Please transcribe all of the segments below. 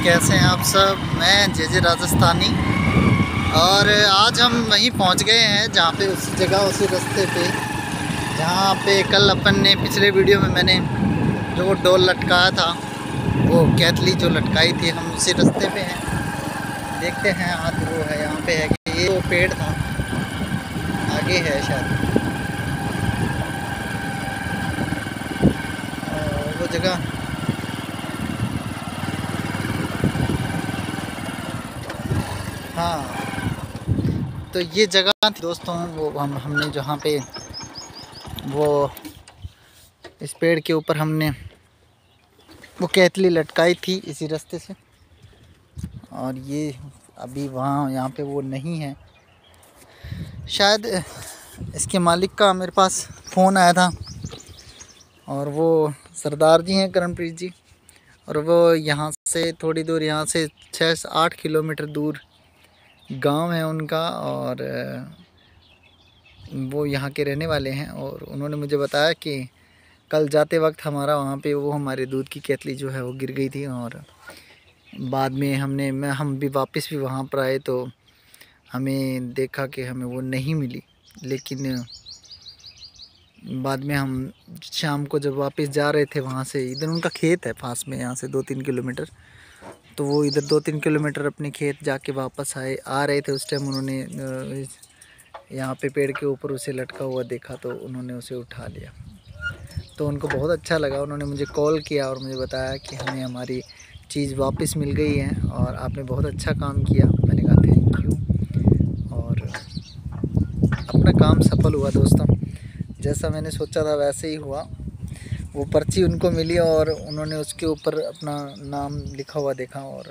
कैसे हैं आप सब। मैं जे राजस्थानी और आज हम वहीं पहुंच गए हैं जहां पे उस जगह उसी रास्ते पे जहां पे कल अपन ने पिछले वीडियो में मैंने जो वो डोल लटकाया था, वो कैथली जो लटकाई थी, हम उसी रास्ते पे हैं। देखते हैं आज वो है यहाँ पे है कि ये वो पेड़ था आगे है शायद वो जगह। हाँ, तो ये जगह थी दोस्तों, वो हमने जहाँ पे वो इस पेड़ के ऊपर हमने वो कैथली लटकाई थी इसी रास्ते से। और ये अभी वहाँ यहाँ पे वो नहीं है। शायद इसके मालिक का मेरे पास फ़ोन आया था और वो सरदार जी हैं करणप्रीत जी, और वो यहाँ से थोड़ी दूर, यहाँ से 6-8 किलोमीटर दूर गांव है उनका, और वो यहाँ के रहने वाले हैं। और उन्होंने मुझे बताया कि कल जाते वक्त हमारा वहाँ पे वो हमारे दूध की केतली जो है वो गिर गई थी, और बाद में हम भी वापस भी वहाँ पर आए तो हमें देखा कि हमें वो नहीं मिली। लेकिन बाद में हम शाम को जब वापस जा रहे थे वहाँ से, इधर उनका खेत है पास में यहाँ से 2-3 किलोमीटर, तो वो इधर 2-3 किलोमीटर अपने खेत जाके वापस आ रहे थे। उस टाइम उन्होंने यहाँ पे पेड़ के ऊपर उसे लटका हुआ देखा तो उन्होंने उसे उठा लिया। तो उनको बहुत अच्छा लगा, उन्होंने मुझे कॉल किया और मुझे बताया कि हमें हमारी चीज़ वापस मिल गई है और आपने बहुत अच्छा काम किया। मैंने कहा थैंक यू, और अपना काम सफल हुआ दोस्तों। जैसा मैंने सोचा था वैसे ही हुआ। वो पर्ची उनको मिली और उन्होंने उसके ऊपर अपना नाम लिखा हुआ देखा, और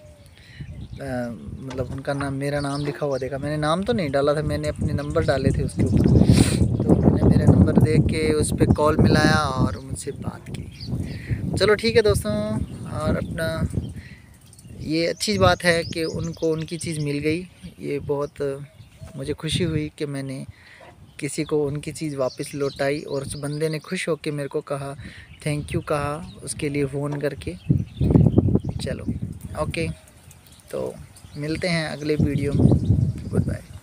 मतलब उनका नाम, मेरा नाम लिखा हुआ देखा। मैंने नाम तो नहीं डाला था, मैंने अपने नंबर डाले थे उसके ऊपर, तो उन्होंने मेरा नंबर देख के उस पर कॉल मिलाया और मुझसे बात की। चलो ठीक है दोस्तों, और अपना ये अच्छी बात है कि उनको उनकी चीज़ मिल गई। ये बहुत मुझे खुशी हुई कि मैंने किसी को उनकी चीज़ वापस लौटाई, और उस बंदे ने खुश होकर मेरे को कहा, थैंक यू कहा उसके लिए फ़ोन करके। चलो ओके, तो मिलते हैं अगले वीडियो में। Good bye.